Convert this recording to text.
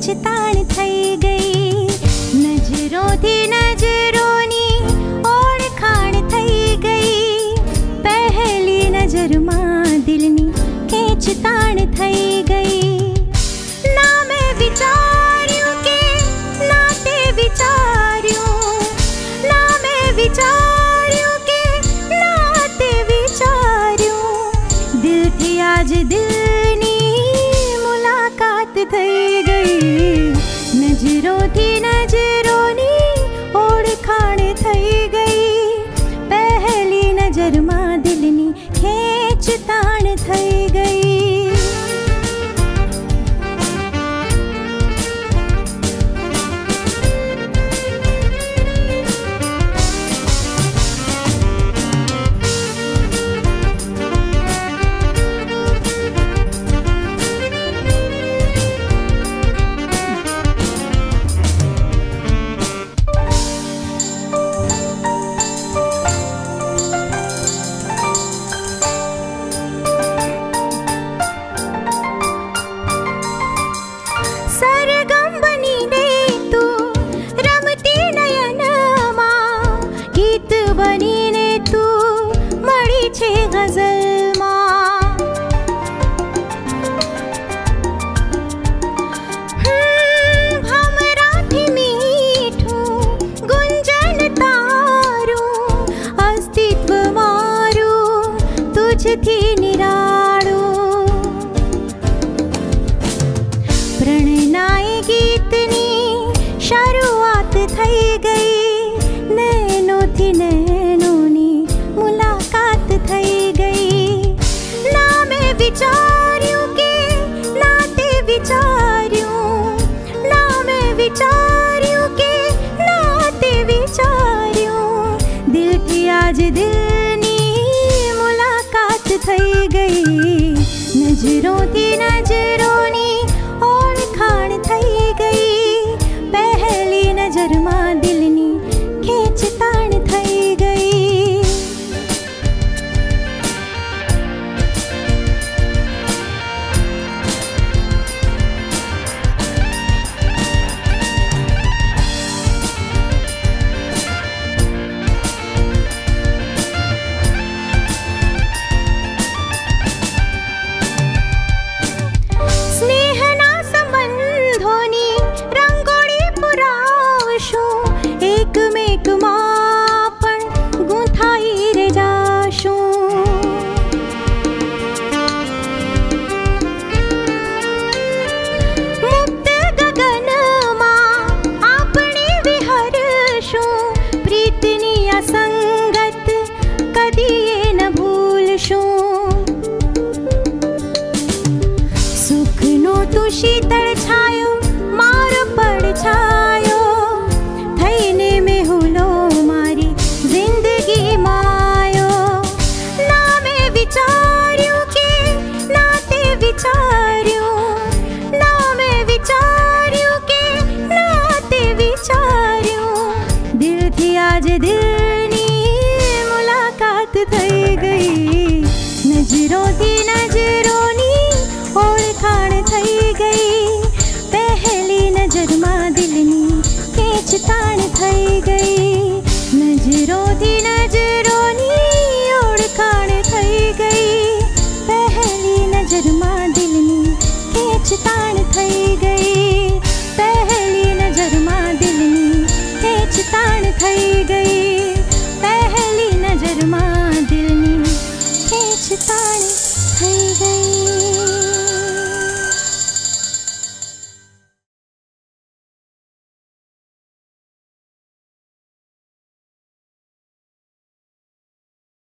ખેંચતાણ થઈ ગઈ. નજરોથી નજરોની ઓળખાણ થઈ ગઈ. પહેલી નજરમાં દિલની ખેંચતાણ થઈ ગઈ. ના મેં વિચાર્યું કે ના તે વિચાર્યું. ના મેં વિચાર્યું કે ના તે વિચાર્યું. દિલથી આજ દિલની મુલાકાત થઈ ગઈ. નજરોથી નજરોની ઓળખાણ થઈ ગઈ. પહેલી નજરમાં દિલની ખેંચતાણ થઈ ગઈ. સરગમ બનીને તું રમતી નયનમાં. ગીત બનીને તું મળી છે ગઝલમાં. ભમરાથી મીઠું ગુંજન તારું. અસ્તિત્વ મારું તુજથી નિરાળું. પ્रणयनाए गीतनी શરૂઆત થઈ ગઈ. નૈનોથી નૈનોની મુલાકાત થઈ ગઈ. ના મેં વિચાર્યું કે ના તે વિચાર્યું. ના મેં વિચાર્યું કે ના તે વિચાર્યું. દિલથી આજ દિલની મુલાકાત થઈ ગઈ. નજરોથી નજરોની ઓળખાણ થઈ ગઈ. પહેલી નજરમાં દિલની ખેંચતાણ થઈ ગઈ. સ્નેહના સંબંધોની રંગોળી પુરાવશું. એકમેકમાં પણ ગૂંથાઈ રે જાશું. મુક્ત ગગનમાં આપણે વિહરશું. પ્રીતની આ સંગત કદીએ ન ભૂલશું. સુખનો તું શીતળ છાયો મારો પડછાયો. થઈને મેહુલો મારી જિંદગી માયો. ના મેં વિચાર્યું કે ના તે વિચાર્યું. ના મેં વિચાર્યું કે ના તે વિચાર્યું. દિલથી આજ દિલ